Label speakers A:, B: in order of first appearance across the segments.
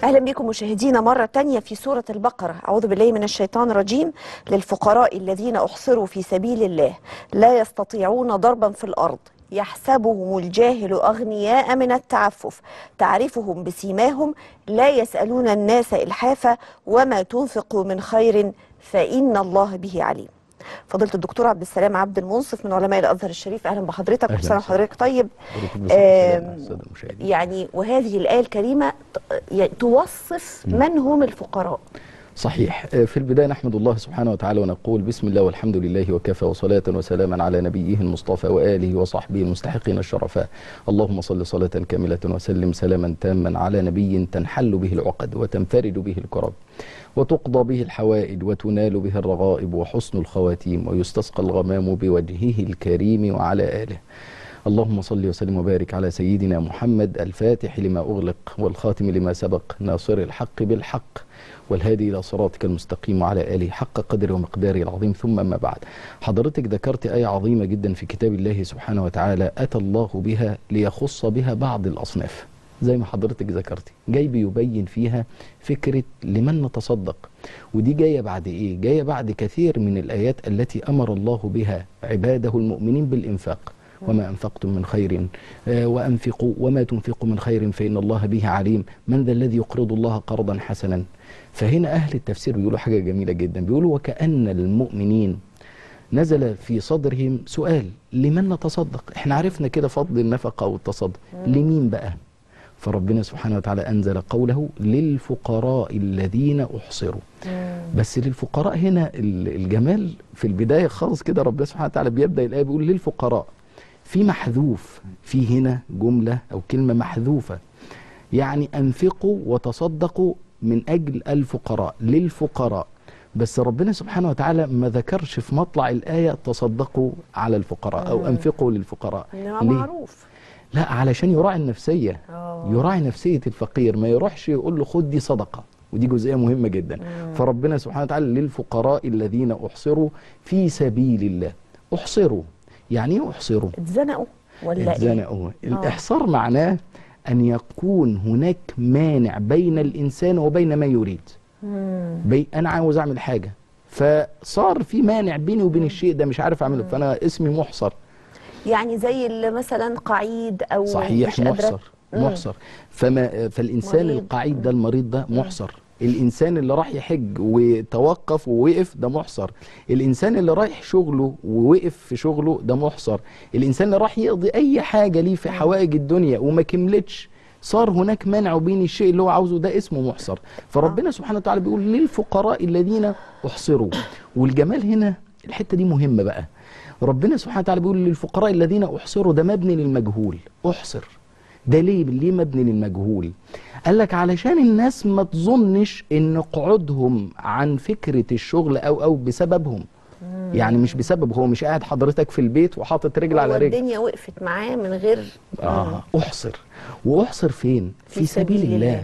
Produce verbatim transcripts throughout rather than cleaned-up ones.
A: أهلا بكم مشاهدينا مرة تانية في سورة البقرة. أعوذ بالله من الشيطان الرجيم. للفقراء الذين أحصروا في سبيل الله لا يستطيعون ضربا في الأرض يحسبهم الجاهل أغنياء من التعفف تعرفهم بسيماهم لا يسألون الناس إلحافا وما تنفقوا من خير فإن الله به عليم. فضيلة الدكتور عبد السلام عبد المنصف من علماء الأزهر الشريف، أهلا بحضرتك وسلام حضرتك طيب. يعني وهذه الآية الكريمة توصف من هم الفقراء.
B: صحيح. في البداية نحمد الله سبحانه وتعالى ونقول بسم الله والحمد لله وكفى وصلاة وسلاما على نبيه المصطفى وآله وصحبه المستحقين الشرفاء. اللهم صل صلاة كاملة وسلم سلاما تاما على نبي تنحل به العقد وتنفرد به الكرب وتقضى به الحوائج وتنال به الرغائب وحسن الخواتيم ويستسقى الغمام بوجهه الكريم وعلى آله. اللهم صل وسلم وبارك على سيدنا محمد الفاتح لما أغلق والخاتم لما سبق ناصر الحق بالحق والهادي إلى صراطك المستقيم وعلى آله حق قدر ومقداره العظيم. ثم ما بعد، حضرتك ذكرت آية عظيمة جدا في كتاب الله سبحانه وتعالى أتى الله بها ليخص بها بعض الأصناف، زي ما حضرتك ذكرتي، جاي بيبين فيها فكرة لمن نتصدق. ودي جاية بعد إيه؟ جاية بعد كثير من الآيات التي أمر الله بها عباده المؤمنين بالإنفاق. وما أنفقتم من خير وأنفقوا وما تنفقوا من خير فإن الله به عليم من ذا الذي يقرض الله قرضا حسنا. فهنا أهل التفسير بيقولوا حاجة جميلة جدا، بيقولوا وكأن المؤمنين نزل في صدرهم سؤال لمن نتصدق. احنا عرفنا كده فضل النفقة والتصدق، لمين بقى؟ فربنا سبحانه وتعالى أنزل قوله للفقراء الذين أحصروا. بس للفقراء هنا الجمال في البداية خالص كده، ربنا سبحانه وتعالى بيبدأ الآية بيقول للفقراء، في محذوف، في هنا جملة أو كلمة محذوفة، يعني أنفقوا وتصدقوا من أجل الفقراء، للفقراء. بس ربنا سبحانه وتعالى ما ذكرش في مطلع الآية تصدقوا على الفقراء أو أنفقوا للفقراء.
A: معروف.
B: لا، علشان يراعي النفسية، يراعي نفسية الفقير، ما يروحش يقول له خد دي صدقة، ودي جزئية مهمة جدا. مم. فربنا سبحانه وتعالى للفقراء الذين أحصروا في سبيل الله. أحصروا يعني ايه؟ أحصروا
A: اتزنقوا ولا
B: اتزنقوا. إيه؟ الإحصار معناه أن يكون هناك مانع بين الإنسان وبين ما يريد. مم. بي أنا عاوز أعمل حاجة فصار في مانع بيني وبين الشيء ده، مش عارف أعمله، فأنا اسمي محصر. يعني
A: زي مثلا قعيد أو
B: صحيح
A: مش
B: محصر. محصر. فما فالإنسان مريض. القعيد ده المريض ده محصر. الإنسان اللي راح يحج وتوقف ووقف ده محصر. الإنسان اللي رايح شغله ووقف في شغله ده محصر. الإنسان اللي راح يقضي أي حاجة ليه في حوائج الدنيا وما كملتش، صار هناك منع بين الشيء اللي هو عاوزه، ده اسمه محصر. فربنا سبحانه وتعالى بيقول للفقراء الذين أحصروا. والجمال هنا الحتة دي مهمة بقى، ربنا سبحانه وتعالى بيقول للفقراء الذين أحصروا، ده مبني للمجهول. أحصر ده ليه؟ ليه مبني للمجهول؟ قال لك علشان الناس ما تظنش ان قعودهم عن فكرة الشغل او او بسببهم. مم. يعني مش بسبب، هو مش قاعد حضرتك في البيت وحاطط رجل على رجل،
A: الدنيا وقفت معاه من غير
B: اه احصر. واحصر فين؟ في, في سبيل, سبيل الله.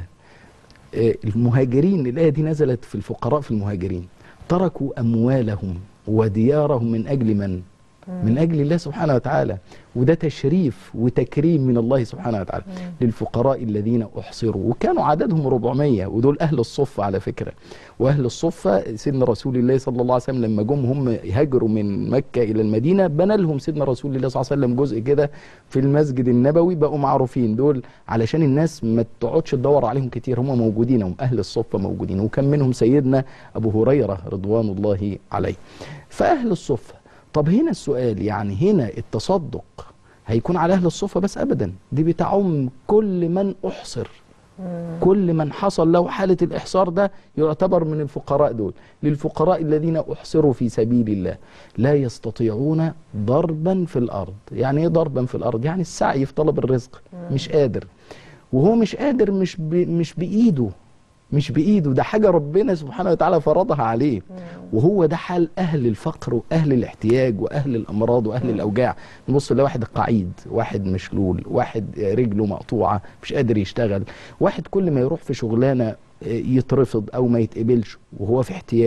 B: الله. المهاجرين، الآية دي نزلت في الفقراء في المهاجرين، تركوا أموالهم وديارهم من أجل من؟ من أجل الله سبحانه وتعالى. وده تشريف وتكريم من الله سبحانه وتعالى. مم. للفقراء الذين أحصروا، وكانوا عددهم أربعمية، ودول أهل الصفة على فكرة. وأهل الصفة سيدنا رسول الله صلى الله عليه وسلم لما جم هم يهاجروا من مكة إلى المدينة، بنى لهم سيدنا رسول الله صلى الله عليه وسلم جزء كده في المسجد النبوي، بقوا معروفين دول علشان الناس ما تقعدش تدور عليهم كتير، هم موجودين، هم أهل الصفة موجودين. وكان منهم سيدنا أبو هريرة رضوان الله عليه. فأهل الصفة. طب هنا السؤال، يعني هنا التصدق هيكون على أهل الصفة بس؟ أبدا، دي بتعم كل من أحصر. مم. كل من حصل له حالة الإحصار ده يعتبر من الفقراء دول. للفقراء الذين أحصروا في سبيل الله لا يستطيعون ضربا في الأرض. يعني إيه ضربا في الأرض؟ يعني السعي في طلب الرزق. مم. مش قادر، وهو مش قادر مش مش بإيده، مش بإيده، ده حاجة ربنا سبحانه وتعالى فرضها عليه. وهو ده حال أهل الفقر وأهل الاحتياج وأهل الأمراض وأهل الأوجاع. نبص لواحد قعيد، واحد مشلول، واحد رجله مقطوعة مش قادر يشتغل، واحد كل ما يروح في شغلانة يترفض أو ما يتقبلش وهو في احتياج،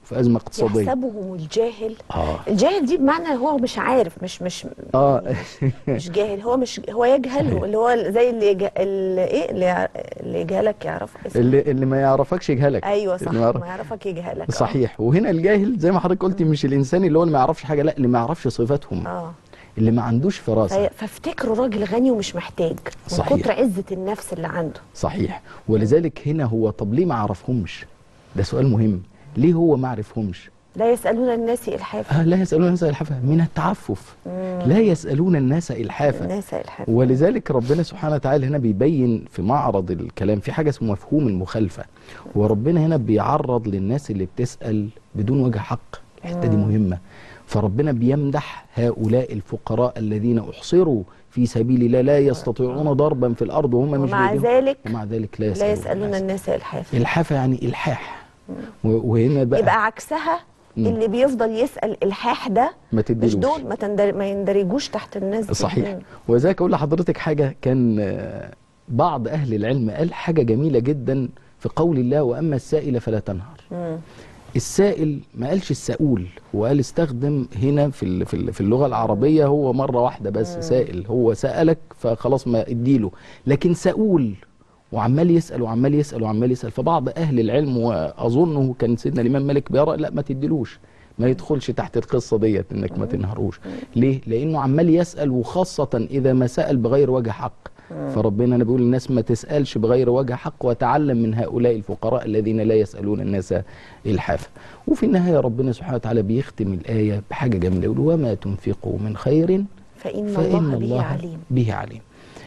B: في ازمه اقتصاديه.
A: يحسبهم الجاهل.
B: اه
A: الجاهل دي بمعنى هو مش عارف، مش مش
B: اه
A: مش جاهل، هو مش هو يجهله، اللي هو زي اللي يج... اللي ايه اللي, يع... اللي يجهلك يعرف اسمه.
B: اللي اللي ما يعرفكش يجهلك.
A: ايوه صح،
B: اللي ما, يعرف...
A: ما يعرفك يجهلك.
B: صحيح. وهنا الجاهل زي ما حضرتك قلتي مش الانسان اللي هو اللي ما يعرفش حاجه، لا، اللي ما يعرفش صفاتهم،
A: اه
B: اللي ما عندوش فراسه.
A: في... فافتكروا راجل غني ومش محتاج من
B: صحيح.
A: كتر عزه النفس اللي عنده.
B: صحيح. ولذلك هنا هو طب ليه ما عرفهمش؟ ده سؤال مهم. ليه هو ما عرفهمش؟
A: لا يسألون الناس إلحافا.
B: آه لا يسألون الناس إلحافا من التعفف. مم. لا يسألون الناس إلحافا.
A: الناس إلحافا.
B: ولذلك ربنا سبحانه وتعالى هنا بيبين في معرض الكلام في حاجة اسمه مفهوم المخالفة. وربنا هنا بيعرض للناس اللي بتسأل بدون وجه حق. الحتة دي مهمة. فربنا بيمدح هؤلاء الفقراء الذين أحصروا في سبيل الله لا يستطيعون ضربا في الأرض وهم مش
A: ومع ذلك
B: ومع ذلك لا
A: يسألون,
B: لا
A: يسألون الناس إلحافا.
B: إلحافا يعني إلحاح. وهنا بقى
A: يبقى عكسها مم. اللي بيفضل يسأل إلحاح ده
B: ما تديلوش.
A: مش دول ما, تندر... ما يندرجوش تحت الناس دي.
B: صحيح. وذاك أقول لحضرتك حاجة، كان بعض أهل العلم قال حاجة جميلة جدا في قول الله وأما السائل فلا تنهر. مم. السائل ما قالش السؤول، هو قال استخدم هنا في في اللغة العربية هو مرة واحدة بس. مم. سائل هو سألك فخلاص ما اديله، لكن سؤول وعمال يسأل وعمال يسأل وعمال يسأل. فبعض أهل العلم وأظنه كان سيدنا الإمام مالك بيرى لا ما تديلوش، ما يدخلش تحت القصة ديت انك ما تنهروش. ليه؟ لأنه عمال يسأل، وخاصة إذا ما سأل بغير وجه حق. فربنا أنا بيقول للناس ما تسألش بغير وجه حق وتعلم من هؤلاء الفقراء الذين لا يسألون الناس إلحافا. وفي النهاية ربنا سبحانه وتعالى بيختم الآية بحاجة جميلة، يقول وما تنفقوا من خير
A: فإن,
B: فإن
A: الله,
B: الله
A: به عليم.
B: به عليم.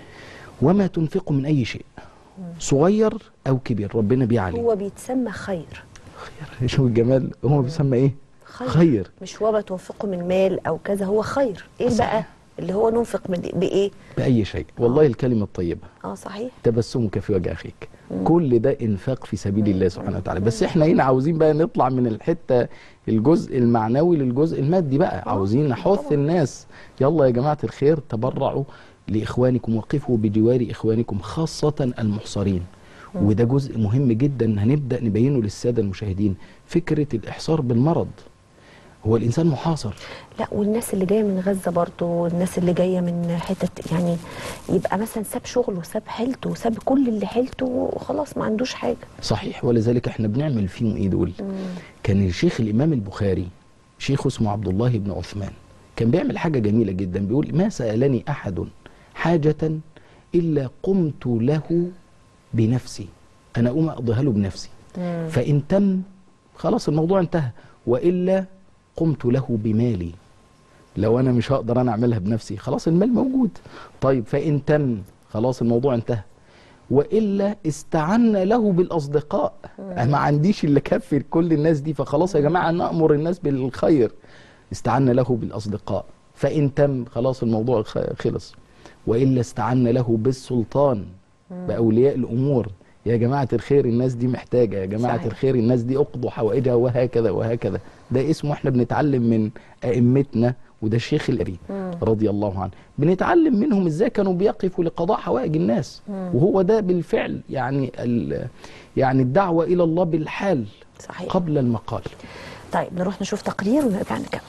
B: وما تنفقوا من أي شيء صغير أو كبير ربنا بيه عليم.
A: هو بيتسمى خير.
B: خير. شوف الجمال، هو بيسمى إيه؟
A: خير.
B: خير.
A: مش وما تنفقوا من مال أو كذا، هو خير. إيه صحيح. بقى اللي هو ننفق بإيه؟
B: بأي شيء. والله
A: آه.
B: الكلمة الطيبة
A: اه صحيح.
B: تبسمك في وجه أخيك. مم. كل ده إنفاق في سبيل مم. الله سبحانه وتعالى. بس إحنا هنا عاوزين بقى نطلع من الحتة الجزء المعنوي للجزء المادي بقى. آه. عاوزين نحث الناس، يلا يا جماعة الخير تبرعوا لإخوانكم وقفوا بجوار إخوانكم خاصة المحصرين. مم. وده جزء مهم جدا هنبدأ نبينه للسادة المشاهدين. فكرة الإحصار بالمرض، هو الإنسان محاصر.
A: لا والناس اللي جاية من غزة برضو، والناس اللي جاية من حتة يعني يبقى مثلا ساب شغله وساب حيلته وساب كل اللي حيلته وخلاص ما عندوش حاجة.
B: صحيح. ولذلك احنا بنعمل فيهم ايه دول؟ مم. كان الشيخ الإمام البخاري شيخ اسمه عبد الله بن عثمان كان بيعمل حاجة جميلة جدا، بيقول ما سألني أحد حاجة إلا قمت له بنفسي، أنا أقوم أقضيها له بنفسي. مم. فإن تم خلاص الموضوع انتهى، وإلا قمت له بمالي. لو أنا مش هقدر أنا أعملها بنفسي خلاص المال موجود. طيب فإن تم خلاص الموضوع انتهى، وإلا استعنا له بالأصدقاء. أنا ما عنديش اللي كفي كل الناس دي، فخلاص يا جماعة نأمر الناس بالخير. استعنا له بالأصدقاء، فإن تم خلاص الموضوع خلص. وإلا استعنا له بالسلطان، بأولياء الأمور. يا جماعة الخير الناس دي محتاجة، يا جماعة صحيح. الخير الناس دي اقضوا حوائجها، وهكذا وهكذا. ده اسمه احنا بنتعلم من أئمتنا، وده الشيخ الأري رضي الله عنه بنتعلم منهم ازاي كانوا بيقفوا لقضاء حوائج الناس. مم. وهو ده بالفعل يعني يعني الدعوة إلى الله بالحال صحيح. قبل المقال.
A: طيب نروح نشوف تقرير ونرجع نكمل.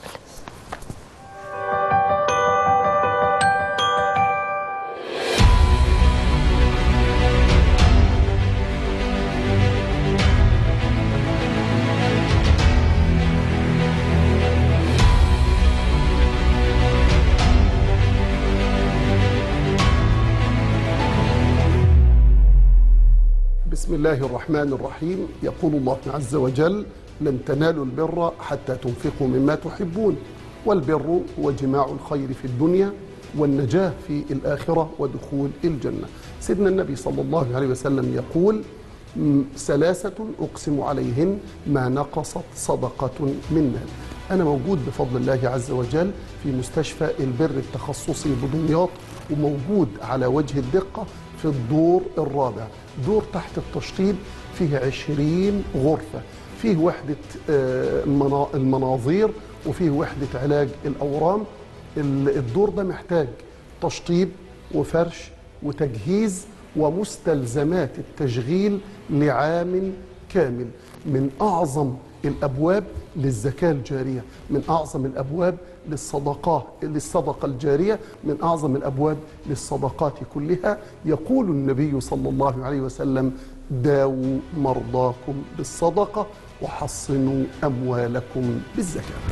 C: بسم الله الرحمن الرحيم. يقول الله عز وجل لن تنالوا البر حتى تنفقوا مما تحبون، والبر هو جماع الخير في الدنيا والنجاة في الآخرة ودخول الجنة. سيدنا النبي صلى الله عليه وسلم يقول ثلاثة أقسم عليهن ما نقصت صدقة من مال. أنا موجود بفضل الله عز وجل في مستشفى البر التخصصي بدمياط، وموجود على وجه الدقة في الدور الرابع، دور تحت التشطيب، فيه عشرين غرفة، فيه وحدة المناظير وفيه وحدة علاج الأورام. الدور ده محتاج تشطيب وفرش وتجهيز ومستلزمات التشغيل لعام كامل. من أعظم الأبواب للزكاة الجارية، من أعظم الأبواب للصدقات للصدقة الجارية، من أعظم الأبواب للصدقات كلها. يقول النبي صلى الله عليه وسلم: داووا مرضاكم بالصدقة وحصنوا أموالكم بالزكاة.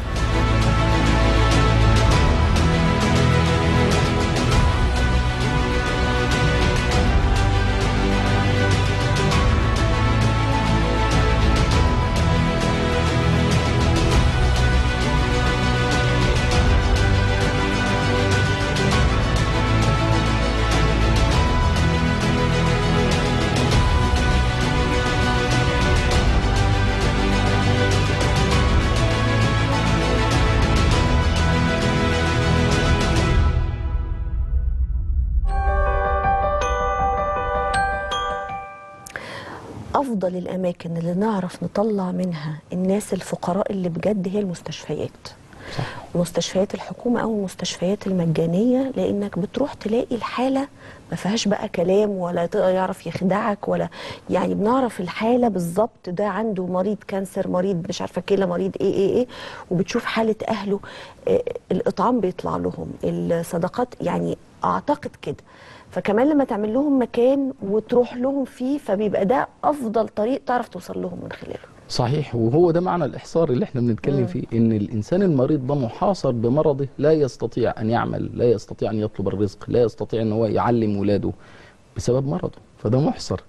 A: أفضل الأماكن اللي نعرف نطلع منها الناس الفقراء اللي بجد هي المستشفيات. صح. مستشفيات الحكومة أو المستشفيات المجانية، لأنك بتروح تلاقي الحالة ما فيهاش بقى كلام ولا يعرف يخدعك، ولا يعني بنعرف الحالة بالظبط، ده عنده مريض كانسر، مريض مش عارفة كلى، مريض إيه إيه إيه، وبتشوف حالة أهله. إيه الإطعام بيطلع لهم، الصدقات، يعني أعتقد كده. فكمان لما تعمل لهم مكان وتروح لهم فيه، فبيبقى ده أفضل طريق تعرف توصل لهم من خلاله.
B: صحيح، وهو ده معنى الإحصار اللي احنا بنتكلم فيه، إن الإنسان المريض ده محاصر بمرضه، لا يستطيع أن يعمل، لا يستطيع أن يطلب الرزق، لا يستطيع أن هو يعلم ولاده بسبب مرضه، فده محصر.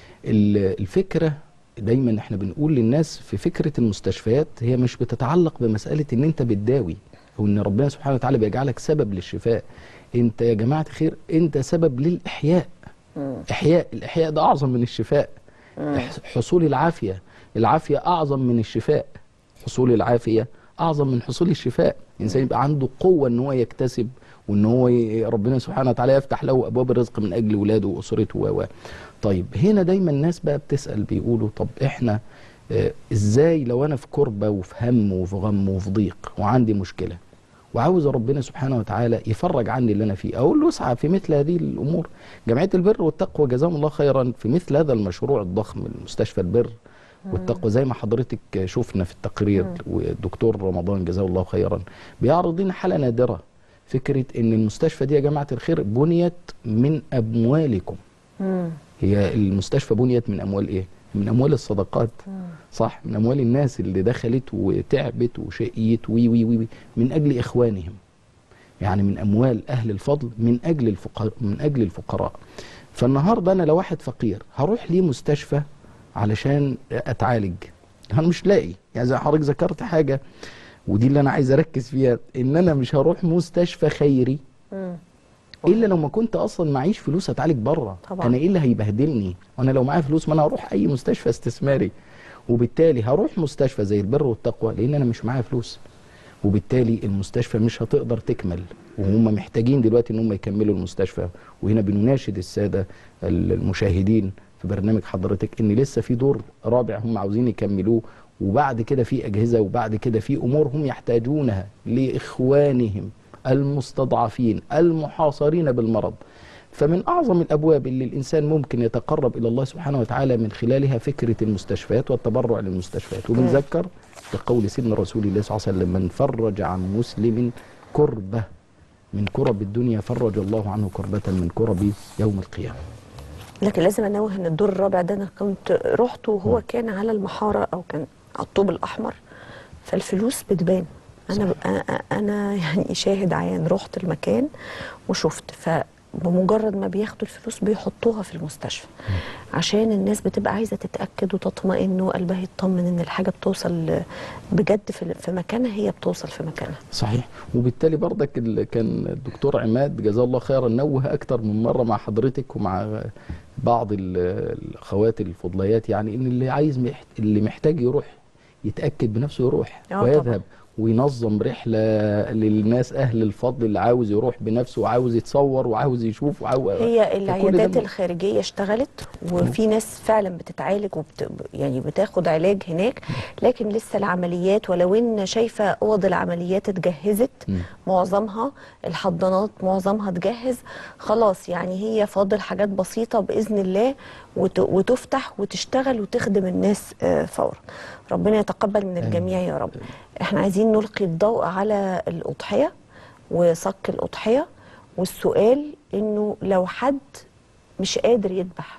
B: الفكرة دايما احنا بنقول للناس في فكرة المستشفيات، هي مش بتتعلق بمسألة إن أنت بتداوي أو إن ربنا سبحانه وتعالى بيجعلك سبب للشفاء. أنت يا جماعة خير، أنت سبب للإحياء. مم. إحياء، الإحياء ده أعظم من الشفاء. مم. حصول العافية، العافية أعظم من الشفاء. حصول العافية أعظم من حصول الشفاء. الإنسان يبقى عنده قوة إن هو يكتسب، وإن هو ي... ربنا سبحانه وتعالى يفتح له أبواب الرزق من أجل ولاده وأسرته و طيب هنا دايما الناس بقى بتسأل، بيقولوا طب إحنا آه إزاي لو أنا في كربة وفي هم وفي غم وفي ضيق وعندي مشكلة وعاوز ربنا سبحانه وتعالى يفرج عني اللي أنا فيه، أقول له اسعى في مثل هذه الأمور. جمعية البر والتقوى جزاهم الله خيرا في مثل هذا المشروع الضخم، المستشفى البر والتقوى، زي ما حضرتك شفنا في التقرير، والدكتور رمضان جزاه الله خيرا بيعرض لنا حالة نادرة، فكرة ان المستشفى دي يا جماعة الخير بنيت من أموالكم. مم. هي المستشفى بنيت من أموال ايه؟ من أموال الصدقات. مم. صح، من أموال الناس اللي دخلت وتعبت وشقيت وي وي وي من أجل إخوانهم، يعني من أموال أهل الفضل من أجل الفقراء، من أجل الفقراء. فالنهارده أنا لو واحد فقير هروح ليه مستشفى علشان اتعالج، انا مش لاقي، يعني زي حضرتك ذكرت حاجه ودي اللي انا عايز اركز فيها، ان انا مش هروح مستشفى خيري مم. الا لو ما كنت اصلا معيش فلوس اتعالج بره. انا ايه اللي هيبهدلني؟ وانا لو معايا فلوس ما انا هروح اي مستشفى استثماري، وبالتالي هروح مستشفى زي البر والتقوى لان انا مش معايا فلوس، وبالتالي المستشفى مش هتقدر تكمل، وهم محتاجين دلوقتي ان هم يكملوا المستشفى. وهنا بنناشد الساده المشاهدين في برنامج حضرتك ان لسه في دور رابع هم عاوزين يكملوه، وبعد كده في اجهزه، وبعد كده في امور هم يحتاجونها لاخوانهم المستضعفين المحاصرين بالمرض. فمن اعظم الابواب اللي الانسان ممكن يتقرب الى الله سبحانه وتعالى من خلالها فكره المستشفيات والتبرع للمستشفيات. وبنذكر بقول سيدنا رسول الله صلى الله عليه وسلم: من فرج عن مسلم كربه من كرب الدنيا فرج الله عنه كربه من كرب يوم القيامه.
A: لكن لازم انوه ان الدور الرابع ده انا كنت رحت وهو كان على المحاره او كان على الطوب الاحمر، فالفلوس بتبان. انا انا يعني شاهد عيان، رحت المكان وشفت، فبمجرد ما بياخدوا الفلوس بيحطوها في المستشفى عشان الناس بتبقى عايزه تتاكد وتطمئن وقلبها يطمن ان الحاجه بتوصل بجد في مكانها، هي بتوصل في مكانها.
B: صحيح. وبالتالي برضك كان الدكتور عماد جزاه الله خيرا نوه اكتر من مره مع حضرتك ومع بعض الاخوات الفضليات، يعني ان اللي عايز محت... اللي محتاج يروح يتاكد بنفسه يروح ويذهب طبعا. وينظم رحله للناس اهل الفضل اللي عاوز يروح بنفسه وعاوز يتصور وعاوز يشوف وعاوز.
A: هي العيادات الخارجيه اشتغلت وفي ناس فعلا بتتعالج وبت... يعني بتاخد علاج هناك، لكن لسه العمليات، ولو ان شايفه اوض العمليات اتجهزت م. معظمها، الحضانات معظمها اتجهز خلاص، يعني هي فاضل حاجات بسيطه باذن الله وت... وتفتح وتشتغل وتخدم الناس فورا. ربنا يتقبل من الجميع يا رب. احنا عايزين نلقي الضوء على الأضحية وصك الأضحية، والسؤال انه لو حد مش قادر يذبح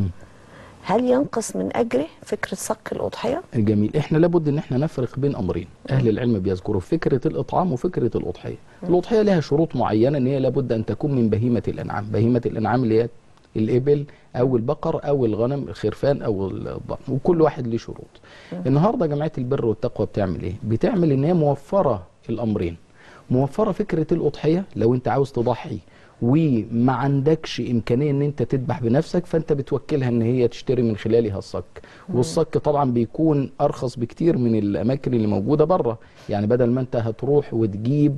A: هل ينقص من أجره فكرة صك الأضحية؟
B: جميل. احنا لابد ان احنا نفرق بين امرين، اهل العلم بيذكروا فكرة الإطعام وفكرة الأضحية. الأضحية لها شروط معينة ان هي لابد ان تكون من بهيمة الأنعام، بهيمة الأنعام اللي هي الإبل أو البقر أو الغنم، الخرفان أو الضأن، وكل واحد له شروط. النهارده جمعية البر والتقوى بتعمل إيه؟ بتعمل إن هي موفرة الأمرين، موفرة فكرة الأضحية لو أنت عاوز تضحي وما عندكش إمكانية إن أنت تذبح بنفسك، فأنت بتوكلها إن هي تشتري من خلالها الصك، والصك طبعا بيكون أرخص بكتير من الأماكن اللي موجودة بره، يعني بدل ما أنت هتروح وتجيب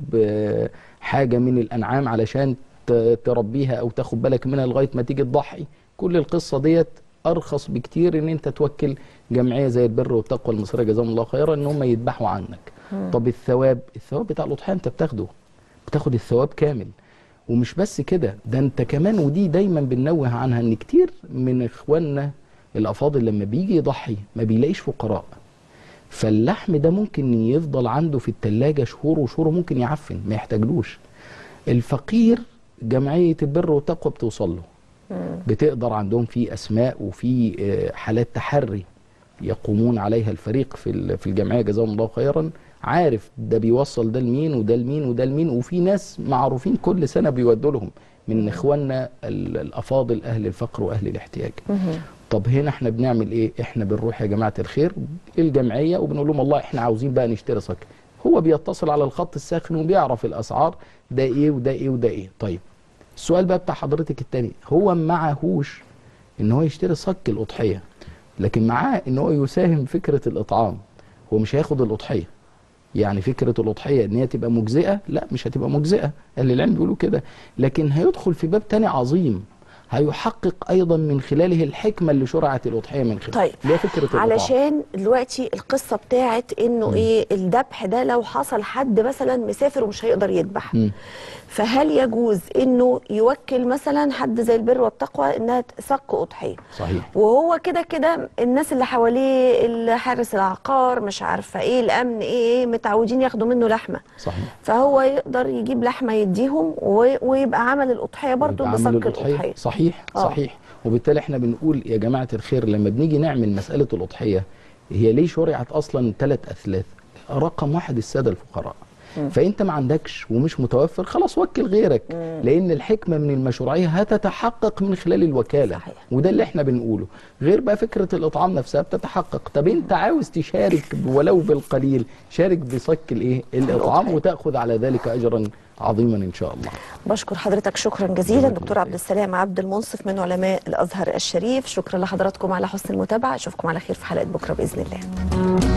B: حاجة من الأنعام علشان تربيها او تاخد بالك منها لغايه ما تيجي تضحي، كل القصه ديت ارخص بكتير ان انت توكل جمعيه زي البر والتقوى المصريه جزاهم الله خيرا ان هم يذبحوا عنك. مم. طب الثواب، الثواب بتاع الاضحيه انت بتاخده، بتاخد الثواب كامل. ومش بس كده، ده انت كمان، ودي دايما بننوه عنها، ان كتير من اخواننا الافاضل لما بيجي يضحي ما بيلاقيش فقراء، فاللحم ده ممكن يفضل عنده في الثلاجه شهور وشهور، ممكن يعفن ما يحتاجلوش. الفقير جمعية البر والتقوى بتوصل له، بتقدر، عندهم في أسماء وفي حالات تحري يقومون عليها الفريق في في الجمعية جزاهم الله خيرا، عارف ده بيوصل ده لمين وده لمين وده لمين، وفي ناس معروفين كل سنة بيودوا لهم من إخواننا الأفاضل أهل الفقر وأهل الاحتياج. طب هنا احنا بنعمل إيه؟ احنا بنروح يا جماعة الخير الجمعية وبنقول لهم والله احنا عاوزين بقى نشتري صك، هو بيتصل على الخط الساخن وبيعرف الأسعار، ده ايه وده ايه وده ايه. طيب السؤال بقى بتاع حضرتك التاني، هو معهوش ان هو يشتري صك الأضحية، لكن معاه ان هو يساهم فكرة الإطعام، هو مش هياخد الأضحية. يعني فكرة الأضحية ان هي تبقى مجزئة، لا مش هتبقى مجزئة، اهل العلم بيقولوا كده، لكن هيدخل في باب تاني عظيم هيحقق ايضا من خلاله الحكمه اللي شرعت الاضحيه من خلاله.
A: طيب
B: اللي هي فكره الإطعام.
A: علشان دلوقتي القصه بتاعت انه م. ايه الذبح ده، لو حصل حد مثلا مسافر ومش هيقدر يذبح، فهل يجوز انه يوكل مثلا حد زي البر والتقوى انها صك اضحيه؟
B: صحيح.
A: وهو كده كده الناس اللي حواليه، الحارس العقار، مش عارفه ايه، الامن، ايه متعودين ياخدوا منه لحمه.
B: صحيح.
A: فهو يقدر يجيب لحمه يديهم ويبقى عمل الاضحيه برضه بصك الاضحيه.
B: صحيح.
A: أوه.
B: صحيح. وبالتالي احنا بنقول يا جماعه الخير، لما بنيجي نعمل مساله الاضحيه، هي ليه شرعت اصلا ثلاث اثلاث؟ رقم واحد الساده الفقراء. م. فانت ما عندكش ومش متوفر، خلاص وكل غيرك. م. لان الحكمه من المشروعيه هتتحقق من خلال الوكاله. صحيح. وده اللي احنا بنقوله، غير بقى فكره الاطعام نفسها بتتحقق. طب انت عاوز تشارك ولو بالقليل، شارك بصك الايه الاطعام وتاخذ على ذلك اجرا عظيما ان شاء الله.
A: بشكر حضرتك شكرا جزيلا دكتور عبد السلام عبد المنصف من علماء الازهر الشريف. شكرا لحضراتكم على حسن المتابعه، اشوفكم على خير في حلقه بكره باذن الله.